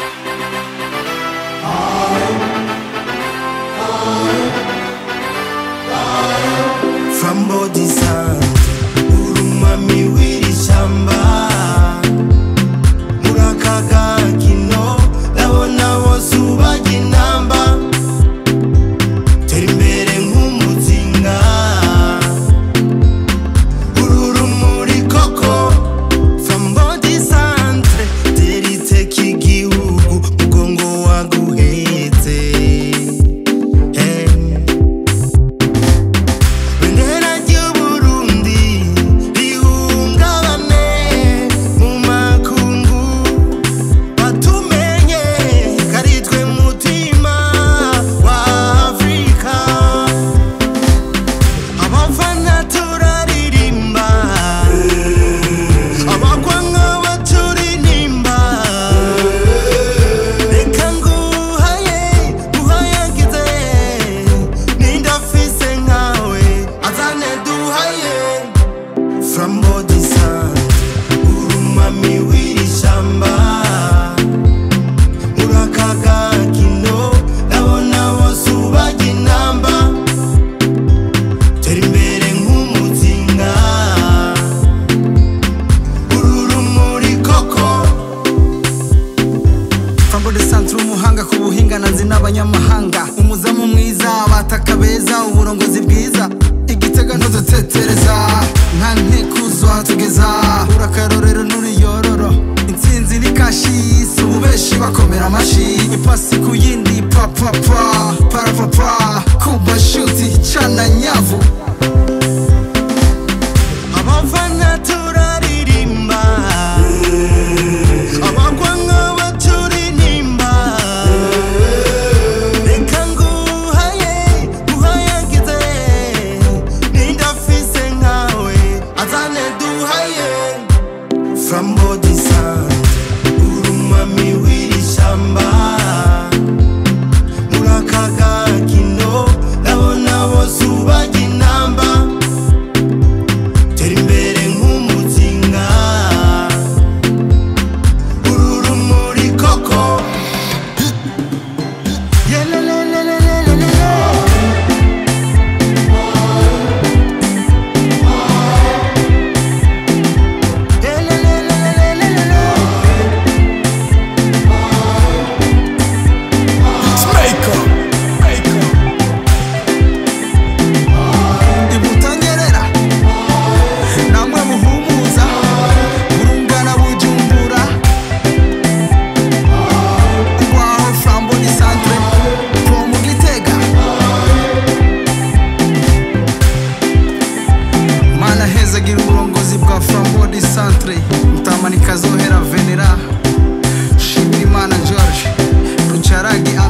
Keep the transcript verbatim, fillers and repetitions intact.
Framboise Centre urumami w'irishamba murakagakino ndabona bose ubaga inamba tera imbere nk'umuzinga uru rumuri koko Framboise Centre teriteka igihugu mugongo waguhetse Framboise Centre urumami w'irishamba murakagakino ndabona bose ubaga inamba tera imbere nk'umuzinga uru rumuri koko Framboise Centre umuhanga ku buhinga nazi n'abanyamahanga umuzamu mwiza abataka beza uburongozi bwiza igitega ntudutetereza nta nkekuzwa tugeza urakarorero n'uriyororo intsinzi ni kashi y'isi ububeshi bakomera amashi ipasi ku yindi papapa parapapa kuba shuti cana nyavu abafana turaririmba abakwa nk'aba turirimba reka nguhaye guhayagize nindafise nkawe azane duhaye Framboise Centre urumami w'irishamba murakagakino ndabona bose ubaga inamba tera imbere nk'umuzinga uru rumuri koko gira uburongozi bwa Framboise Centre Mutamanikazohera Venera Shimirimana George Rucaragi